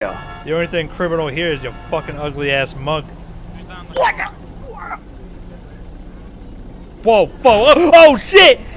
The only thing criminal here is your fucking ugly ass mug. Whoa, whoa, oh shit!